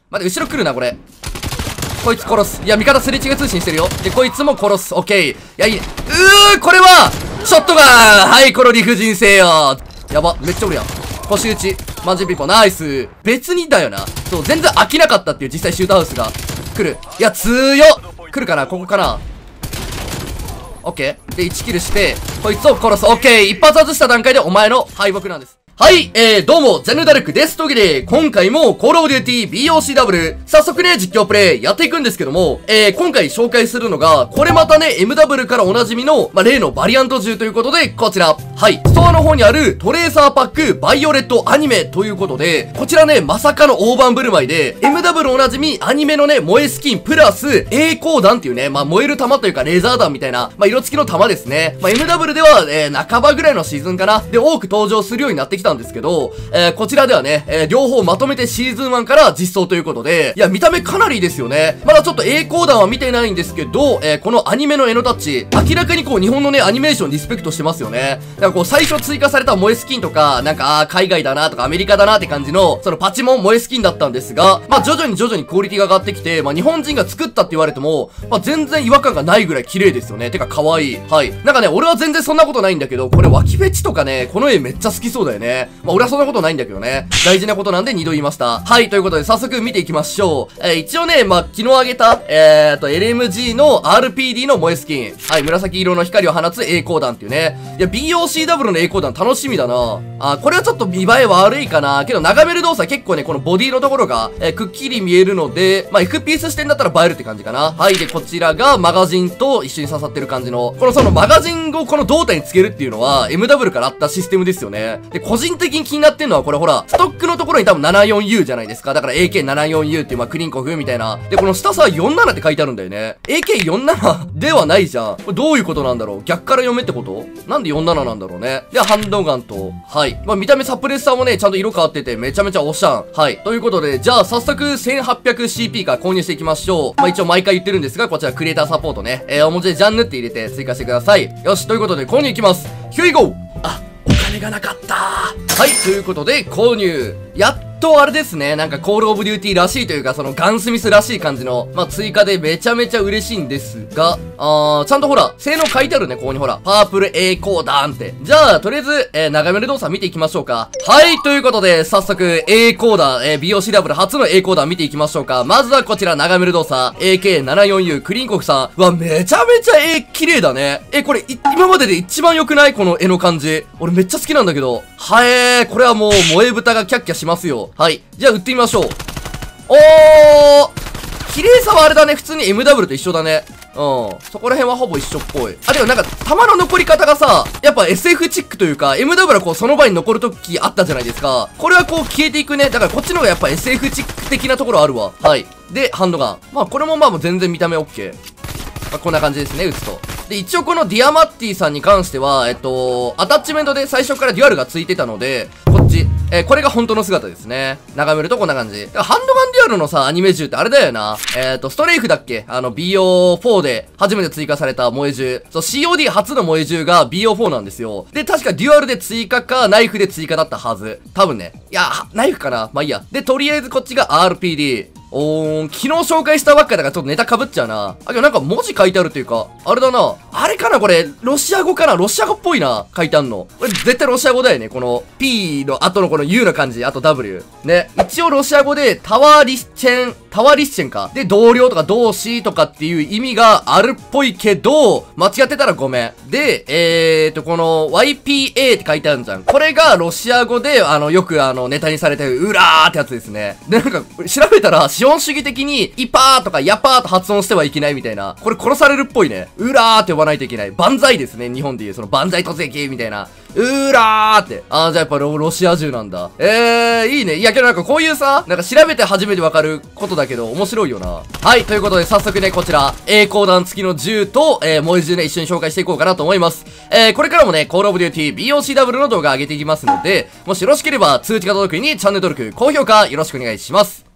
待って、後ろ来るな、これ。こいつ殺す。いや、味方すれ違い通信してるよ。で、こいつも殺す。オッケー。いや、いいね。これは、ショットガン。はい、この理不尽性よ。やば、めっちゃおるやん。腰打ち。マジピポ、ナイス。別にだよな。そう、全然飽きなかったっていう実際シュートハウスが来る。いや、強っ。来るかな、ここかな。オッケー。で、1キルして、こいつを殺す。オッケー。一発外した段階でお前の敗北なんです。はい、どうも、ジャンヌダルクです。というわけで、今回も、コールオブデューティー BOCW、早速ね、実況プレイやっていくんですけども、今回紹介するのが、これまたね、MW からおなじみの、例のバリアント銃ということで、こちら。はい、ストアの方にある、トレーサーパック、バイオレットアニメということで、こちらね、まさかの大盤振る舞いで、MW おなじみ、アニメのね、燃えスキン、プラス、栄光弾っていうね、燃える弾というか、レーザー弾みたいな、色付きの弾ですね。MW では、半ばぐらいのシーズンかな。で、多く登場するようになってきたんですけど、こちらではね、両方まとめてシーズン1から実装ということで、いや、見た目かなりいいですよね。まだちょっと栄光弾は見てないんですけど、このアニメの絵のタッチ、明らかにこう日本のね、アニメーションリスペクトしてますよね。だからこう最初追加された萌えスキンとか、なんか、海外だなとかアメリカだなって感じの、そのパチモン萌えスキンだったんですが、徐々にクオリティが上がってきて、日本人が作ったって言われても、全然違和感がないぐらい綺麗ですよね。てか可愛い。はい。なんかね、俺は全然そんなことないんだけど、これ脇フェチとかね、この絵めっちゃ好きそうだよね。俺はそんなことないんだけどね。大事なことなんで2度言いました。はい、ということで早速見ていきましょう。一応ね、昨日あげた、LMG の RPD の萌えスキン。はい、紫色の光を放つ栄光弾っていうね。いや、BOCW の栄光弾楽しみだな。これはちょっと見栄え悪いかな。けど眺める動作結構ね、このボディのところが、くっきり見えるので、FPS 視点だったら映えるって感じかな。はい、で、こちらがマガジンと一緒に刺さってる感じの、そのマガジンをこの胴体につけるっていうのは、MW からあったシステムですよね。で、個人的に気になってんのは、これほら、ストックのところに多分 74U じゃないですか。だから AK74U っていうクリンコフみたいな。で、この下さ、47って書いてあるんだよね。AK47 ではないじゃん。これどういうことなんだろう。逆から読めってこと？なんで47なんだろうね。では、ハンドガンと、はい。見た目サプレッサーもね、ちゃんと色変わってて、めちゃめちゃおしゃん。はい。ということで、じゃあ、早速、1800CP から購入していきましょう。一応毎回言ってるんですが、こちらクリエイターサポートね。お文字でジャンヌって入れて追加してください。よし、ということで、購入いきます。Here we go! お金がなかった。はい、ということで、購入。やっとあれですね、なんかコールオブデューティーらしいというか、そのガンスミスらしい感じの、追加でめちゃめちゃ嬉しいんですが、ちゃんとほら、性能書いてあるね、ここにほら、パープル栄光弾って。じゃあ、とりあえず、眺める動作見ていきましょうか。はい、ということで、早速、栄光弾、BOCW 初の栄光弾見ていきましょうか。まずはこちら、眺める動作、AK74U クリンコフさん。うわ、めちゃめちゃ綺麗だね。これ、今までで一番良くない？この絵の感じ。俺めっちゃ好きなんだけど。これはもう、萌え豚がキャッキャしますよ。はい。じゃあ、撃ってみましょう。綺麗さはあれだね。普通に MW と一緒だね。そこら辺はほぼ一緒っぽい。でもなんか、弾の残り方がさ、やっぱ SF チックというか、MW はこうその場に残るときあったじゃないですか。これはこう消えていくね。だからこっちの方がやっぱ SF チック的なところあるわ。はい。で、ハンドガン。これももう全然見た目 OK。こんな感じですね、撃つと。で、一応このディアマッティさんに関しては、アタッチメントで最初からデュアルがついてたので、こっち。これが本当の姿ですね。眺めるとこんな感じ。ハンドガンデュアルのさ、アニメ銃ってあれだよな。ストレイフだっけBO4 で初めて追加された萌え銃。そう、COD 初の萌え銃が BO4 なんですよ。で、確かデュアルで追加か、ナイフで追加だったはず。多分ね。いや、ナイフかな？いいや。で、とりあえずこっちが RPD。昨日紹介したばっかだからちょっとネタ被っちゃうな。けどなんか文字書いてあるっていうか、あれだな。あれかなこれ、ロシア語かな？ロシア語っぽいな。書いてあんの。これ絶対ロシア語だよね。この P の後のこの U の感じ、あと W。ね。一応ロシア語でタワーリッシェンか。で、同僚とか同志とかっていう意味があるっぽいけど、間違ってたらごめん。で、この YPA って書いてあるじゃん。これがロシア語で、よくネタにされてる、うらーってやつですね。で、なんか、調べたら、資本主義的に、イパーとかヤパーと発音してはいけないみたいな。これ殺されるっぽいね。うらーって呼ばないといけない。万歳ですね。日本でいう、その万歳突撃みたいな。うらーって。じゃあやっぱロシア銃なんだ。いいね。いやけどなんかこういうさ、なんか調べて初めてわかることだけど、面白いよな。はい、ということで早速ね、こちら、栄光弾付きの銃と、萌え銃ね、一緒に紹介していこうかなと思います。これからもね、コールオブデューティー BOCW の動画上げていきますので、もしよろしければ通知が届くようにチャンネル登録、高評価よろしくお願いします。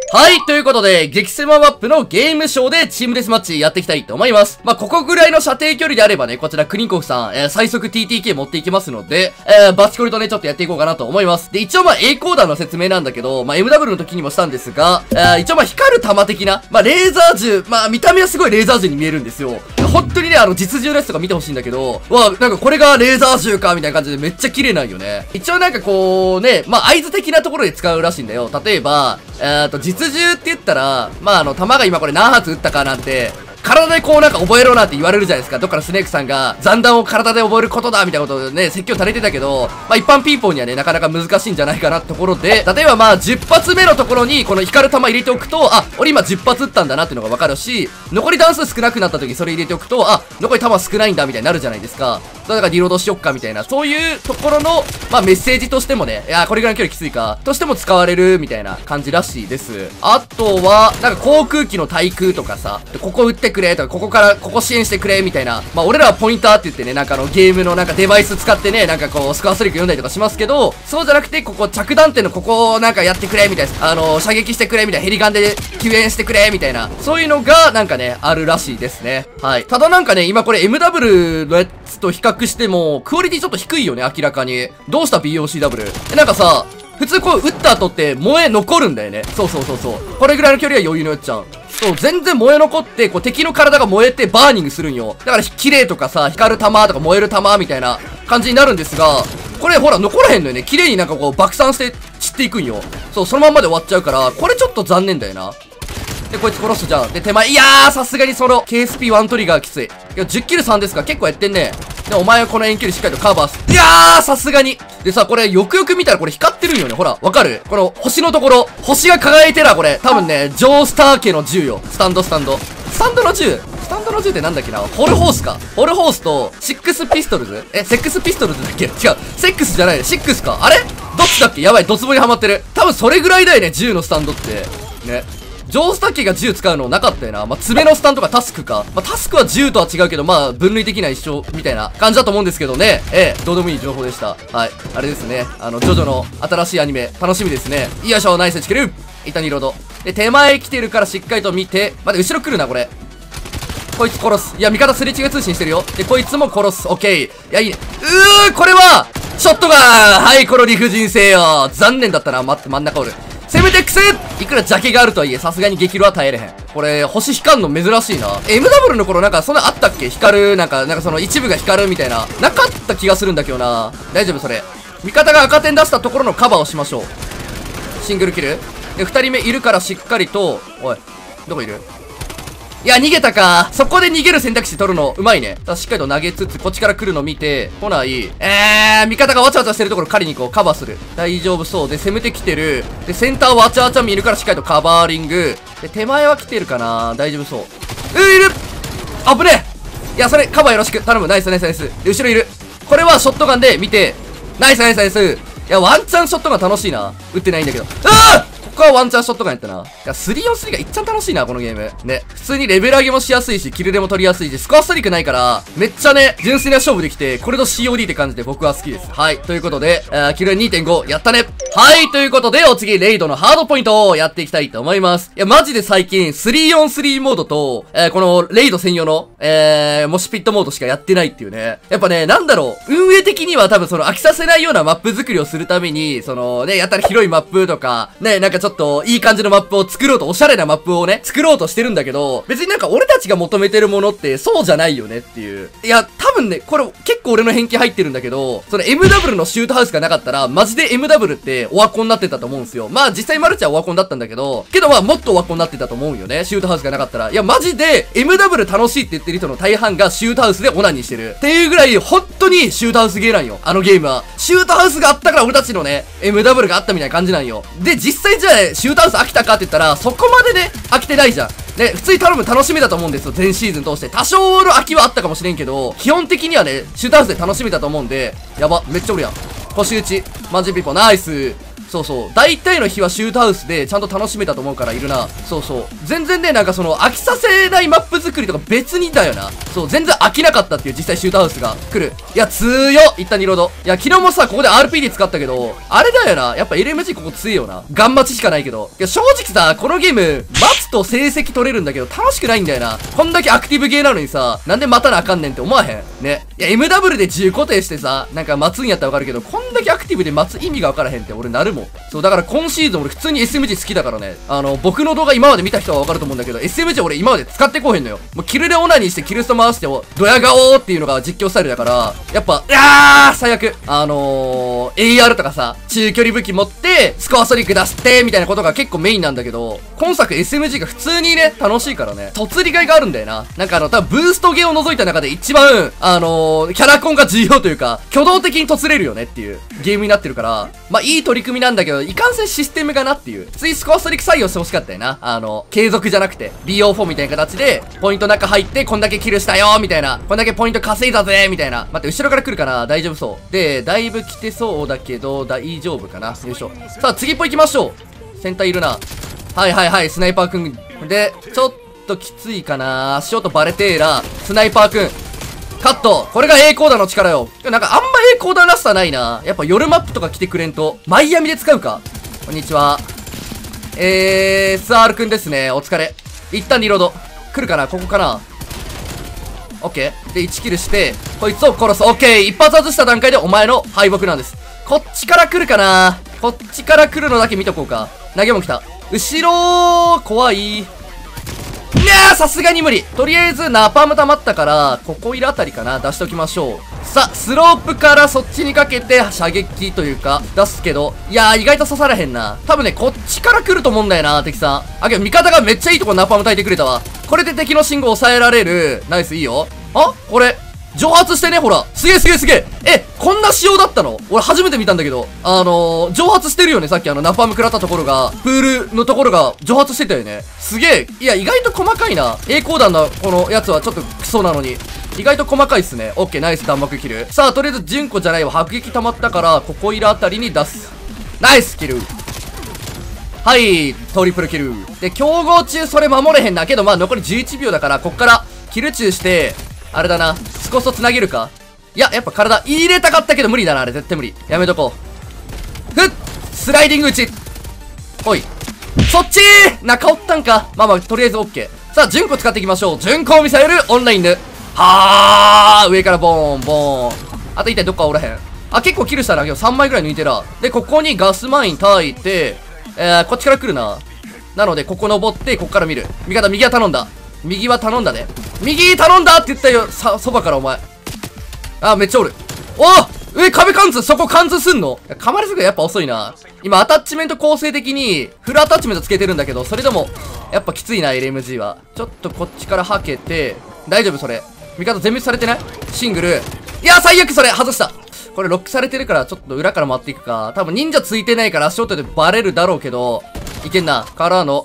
はい、ということで、激狭マップのゲームショーでチームデスマッチやっていきたいと思います。まあ、ここぐらいの射程距離であればね、こちらクリンコフさん、最速 TTK 持っていきますので、バチコリとね、ちょっとやっていこうかなと思います。で、一応まあ、A コーダーの説明なんだけど、まあ、MW の時にもしたんですが、一応まあ、光る弾的な、まあ、レーザー銃、まあ、見た目はすごいレーザー銃に見えるんですよ。本当にね、実銃のやつとか見てほしいんだけど、なんかこれがレーザー銃か、みたいな感じでめっちゃ綺麗なんよね。一応なんかこう、ね、まあ、合図的なところで使うらしいんだよ。例えば、実銃って言ったら、まあ、弾が今これ何発撃ったかなんて、体でこうなんか覚えろなんて言われるじゃないですか。どっからスネークさんが残弾を体で覚えることだみたいなことでね、説教されてたけど、まあ一般ピーポーにはね、なかなか難しいんじゃないかなってところで、例えばまあ10発目のところにこの光る弾入れておくと、あ、俺今10発撃ったんだなっていうのがわかるし、残り弾数少なくなった時それ入れておくと、あ、残り弾少ないんだみたいになるじゃないですか。だからリロードしよっかみたいな、そういうところの、まあメッセージとしてもね、いや、これぐらいの距離きついか、としても使われるみたいな感じらしいです。あとは、なんか航空機の対空とかさ、ここ撃ってくれとか、ここからここ支援してくれみたいな。まあ俺らはポインターって言ってね、なんかゲームのなんかデバイス使ってね、なんかこうスコアストリック読んだりとかしますけど、そうじゃなくて、ここ着弾点のここをなんかやってくれみたいな、射撃してくれみたいな、ヘリガンで救援してくれみたいな、そういうのがなんかね、あるらしいですね。はい。ただなんかね、今これ MW のやつと比較しても、クオリティちょっと低いよね、明らかに。どうした BOCW？ なんかさ、普通こう撃った後って燃え残るんだよね。そう。これぐらいの距離は余裕のやっちゃう。そう、全然燃え残って、こう敵の体が燃えてバーニングするんよ。だから綺麗とかさ、光る玉とか燃える玉みたいな感じになるんですが、これほら残らへんのよね。綺麗になんかこう爆散して散っていくんよ。そう、そのまんまで終わっちゃうから、これちょっと残念だよな。で、こいつ殺すじゃん。で、手前、いやー、さすがにその、KSP1 トリガーきつい。いや、10キル3ですか？結構やってんね。で、お前はこの遠距離しっかりとカバーす。いやー、さすがに。でさ、これ、よくよく見たらこれ光ってるんよね。ほら、わかる？この、星のところ。星が輝いてら、これ。多分ね、ジョースター家の銃よ。スタンドの銃ってなんだっけな？ホルホースか。ホルホースと、シックスピストルズ？セックスピストルズだっけ？違う。セックスじゃないね。シックスか。あれ？どっちだっけ？やばい、ドツボにはまってる。多分それぐらいだよね、銃のスタンドって。ね。ジョースタッキーが銃使うのなかったよな。まあ、爪のスタンとかタスクか。まあ、タスクは銃とは違うけど、まあ、分類的な一緒みたいな感じだと思うんですけどね。どうでもいい情報でした。はい。あれですね。ジョジョの新しいアニメ、楽しみですね。よいしょ、ナイスチキル一旦リロード。で、手前来てるからしっかりと見て、待って、後ろ来るな、これ。こいつ殺す。いや、味方すれ違い通信してるよ。で、こいつも殺す。オッケー。いや、いいね。これは、ショットガン。はい、この理不尽性よ。残念だったな。待って、真ん中おる。攻めてくせ！いくら邪気があるとはいえ、さすがに激怒は耐えれへん。これ、星光るの珍しいな。MW の頃なんかそんなあったっけ？光る、なんかその一部が光るみたいな。なかった気がするんだけどな。大丈夫それ。味方が赤点出したところのカバーをしましょう。シングルキル。で、二人目いるからしっかりと、おい、どこいる？いや、逃げたか。そこで逃げる選択肢取るの、うまいね。しっかりと投げつつ、こっちから来るの見て、来ない。味方がわちゃわちゃしてるところ狩りに行こう。カバーする。大丈夫そう。で、攻めてきてる。で、センターわちゃわちゃ見るからしっかりとカバーリング。で、手前は来てるかな。大丈夫そう。いる！あぶねえ！いや、それ、カバーよろしく。頼む。ナイス。で、後ろいる。これはショットガンで見て、ナイス。いや、ワンチャンショットガン楽しいな。撃ってないんだけど。ここはワンチャンショットガンやったな。いや、3on3 がいっちゃん楽しいな、このゲーム。ね。普通にレベル上げもしやすいし、キルでも取りやすいし、スコアストリックないから、めっちゃね、純粋な勝負できて、これと COD って感じで僕は好きです。はい。ということで、キル 2.5 やったね。はい。ということで、お次、レイドのハードポイントをやっていきたいと思います。いや、マジで最近、3on3 モードと、この、レイド専用の、モシピットモードしかやってないっていうね。やっぱね、なんだろう、運営的には多分その飽きさせないようなマップ作りをするために、そのね、やったら広いマップとか、ね、なんかちょっと、いい感じのマップを作ろうと、おしゃれなマップをね、作ろうとしてるんだけど、別になんか俺たちが求めてるものってそうじゃないよねっていう。いや、多分ね、これ結構俺の偏見入ってるんだけど、その MW のシュートハウスがなかったら、マジで MW ってオワコンになってたと思うんですよ。まあ実際マルチはオワコンだったんだけど、まあもっとオワコンになってたと思うんよね。シュートハウスがなかったら。いや、マジで MW 楽しいって言ってる人の大半がシュートハウスでオナニーしてる。っていうぐらい、本当にシュートハウスゲーなんよ。あのゲームは。シュートハウスがあったから俺たちのね、MW があったみたいな感じなんよ。で、実際じゃあ、シュートハウス飽きたかって言ったら、そこまでね、飽きてないじゃん。ね、普通に頼む楽しみだと思うんですよ。全シーズン通して。多少の飽きはあったかもしれんけど、基本的にはね、シュートハウスで楽しめたと思うんで、やば、めっちゃおるやん。腰打ち。マジピポ、ナイス。 そうそう。大体の日はシュートハウスでちゃんと楽しめたと思うからいるな。そうそう。全然ね、なんかその飽きさせないマップ作りとか別にだよな。そう、全然飽きなかったっていう実際シュートハウスが来る。いや、強っ一旦リロード。いや、昨日もさ、ここで RPD 使ったけど、あれだよな。やっぱ LMG ここ強いよな。ガン待ちしかないけど。いや、正直さ、このゲーム、待つと成績取れるんだけど、楽しくないんだよな。こんだけアクティブゲーなのにさ、なんで待たなあかんねんって思わへんね。いや、MW で10固定してさ、なんか待つんやったらわかるけど、こんだけアクティブで待つ意味がわからへんって俺なるもん。そう、だから今シーズン俺普通に SMG 好きだからね。僕の動画今まで見た人はわかると思うんだけど、SMG 俺今まで使ってこへんのよ。もうキルでオナニーしてキルスト回してドヤ顔っていうのが実況スタイルだから、やっぱ、最悪。AR とかさ、中距離武器持って、スコアストリック出して、みたいなことが結構メインなんだけど、今作 SMG が普通にね、楽しいからね、突りがいがあるんだよな。なんか多分ブーストゲーを除いた中で一番、キャラコンが重要というか、挙動的に突れるよねっていうゲームになってるから、まあいい取り組みなんだけど、いかんせんシステムがなっていう。ついスコアストリック採用してほしかったよな。継続じゃなくて、BO4 みたいな形で、ポイント中入って、こんだけキルしたよみたいな。こんだけポイント稼いだぜみたいな。待って、後ろから来るかな大丈夫そう。で、だいぶ来てそうだけど、大丈夫かなよいしょ。さあ、次っぽ行きましょう。センターいるな。はいはいはい、スナイパーくん。で、ちょっときついかな足音バレてーら、スナイパーくん。カット。これが A コーダーの力よ。なんかあんま A コーダーらしさないな。やっぱ夜マップとか来てくれんと。マイアミで使うか。こんにちは。SR くんですね。お疲れ。一旦リロード。来るかなここかなオッケー。で、1キルして、こいつを殺す。オッケー。一発外した段階でお前の敗北なんです。こっちから来るかなこっちから来るのだけ見とこうか。投げも来た。後ろ怖い。いやーさすがに無理。とりあえずナパーム溜まったから、ここいるあたりかな出しておきましょう。さあ、スロープからそっちにかけて射撃というか、出すけど、いやー意外と刺さらへんな。多分ね、こっちから来ると思うんだよな、敵さん。あ、けど味方がめっちゃいいとこナパーム焚いてくれたわ。これで敵の信号抑えられる。ナイス、いいよ。あこれ。蒸発してね、ほら。すげえすげえすげえ。こんな仕様だったの俺初めて見たんだけど。蒸発してるよね、さっきナパーム食らったところが、プールのところが蒸発してたよね。すげえ。いや、意外と細かいな。A コーダーのこのやつはちょっとクソなのに。意外と細かいっすね。オッケー、ナイス、弾幕キル。さあ、とりあえず、純子じゃないわ。迫撃溜まったから、ここいるあたりに出す。ナイスキル。はい、トリプルキル。で、競合中それ守れへんな。けど、まあ、残り11秒だから、こっから、キル中して、あれだな。少し繋げるかいや、やっぱ体入れたかったけど無理だな、あれ。絶対無理。やめとこう。ふっスライディング打ち。ほい。そっちー中おったんか。まあまあ、とりあえず OK。さあ、順子使っていきましょう。順子ミサイルオンラインで。はー上からボーン、ボーン。あと一体どっかおらへん。あ、結構キルしたな。今日3枚ぐらい抜いてら。で、ここにガスマイン焚いて、こっちから来るな。なので、ここ登って、こっから見る。味方、右は頼んだ。右は頼んだね。右頼んだって言ったよ。そばからお前。あ、めっちゃおる。お上壁貫通そこ貫通すんの噛まれすぐやっぱ遅いな。今アタッチメント構成的にフルアタッチメントつけてるんだけど、それでもやっぱきついな LMG は。ちょっとこっちからはけて、大丈夫それ。味方全滅されてないシングル。いや最悪それ外した。これロックされてるからちょっと裏から回っていくか。多分忍者ついてないから足音でバレるだろうけど、いけんな。からの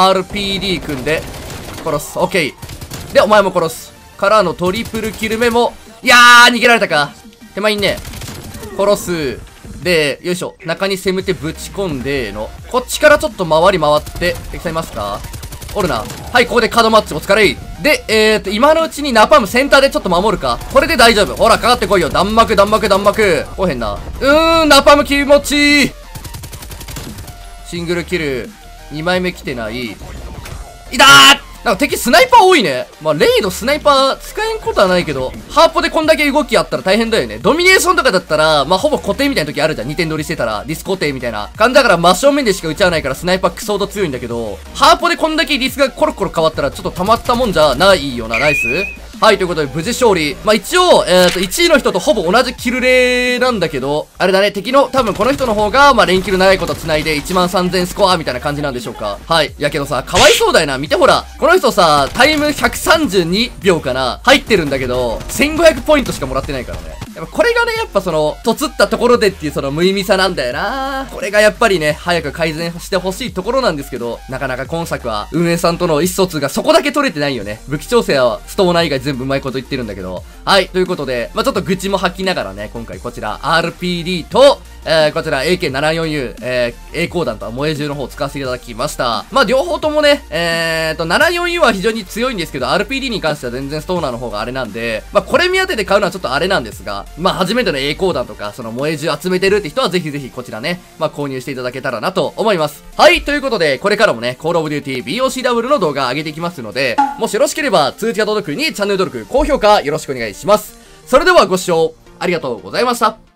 RPD 組んで殺す。オッケー。で、お前も殺す。からのトリプルキル目も、いやー逃げられたか。手前にね、殺す。で、よいしょ。中に攻めてぶち込んでの。こっちからちょっと回り回って、敵さんいますかおるな。はい、ここでカードマッチお疲れ。で、今のうちにナパームセンターでちょっと守るか。これで大丈夫。ほら、かかってこいよ。弾幕、弾幕、弾幕。こうへんな。ナパーム気持ちいい。シングルキル。2枚目来てない。いたーなんか敵スナイパー多いね。まあ、レイドスナイパー使えんことはないけど、ハーポでこんだけ動きあったら大変だよね。ドミネーションとかだったら、まあ、ほぼ固定みたいな時あるじゃん。2点取りしてたら、ディス固定みたいな感じだから真正面でしか撃ち合わないからスナイパークソード強いんだけど、ハーポでこんだけディスがコロコロ変わったらちょっと溜まったもんじゃないよな。ナイスはい、ということで、無事勝利。まあ、一応、1位の人とほぼ同じキルレーなんだけど、あれだね、敵の、多分この人の方が、まあ、連キル長いこと繋いで、13000スコアみたいな感じなんでしょうか。はい。やけどさ、かわいそうだよな。見てほら。この人さ、タイム132秒かな入ってるんだけど、1500ポイントしかもらってないからね。やっぱこれがね、やっぱその、とつったところでっていうその無意味さなんだよな。これがやっぱりね、早く改善してほしいところなんですけど、なかなか今作は、運営さんとの意思疎通がそこだけ取れてないよね。武器調整は、ストーナー以外全部うまいこと言ってるんだけど。はい、ということで、まあ、ちょっと愚痴も吐きながらね、今回こちら、RPD と、 こちら AK74U、栄光弾とは萌え銃の方を使わせていただきました。まあ、両方ともね、74U は非常に強いんですけど、RPD に関しては全然ストーナーの方があれなんで、まあ、これ目当てで買うのはちょっとあれなんですが、まあ、初めての栄光弾とか、その萌え銃集めてるって人はぜひぜひこちらね、まあ、購入していただけたらなと思います。はい、ということで、これからもね、Call of Duty BOCW の動画上げていきますので、もしよろしければ通知が届くようにチャンネル登録、高評価よろしくお願いします。それではご視聴ありがとうございました。